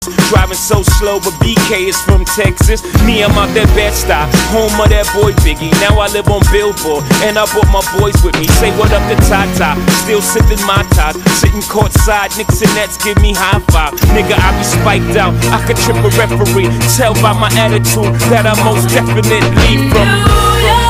Driving so slow, but BK is from Texas. Me, I'm out that Bed-Stuy, home of that boy Biggie. Now I live on Billboard, and I brought my boys with me. Say what up to Tata, still sipping my top. Sitting courtside, Knicks and Nets give me high five. Nigga, I be spiked out, I could trip a referee. Tell by my attitude that I most definitely from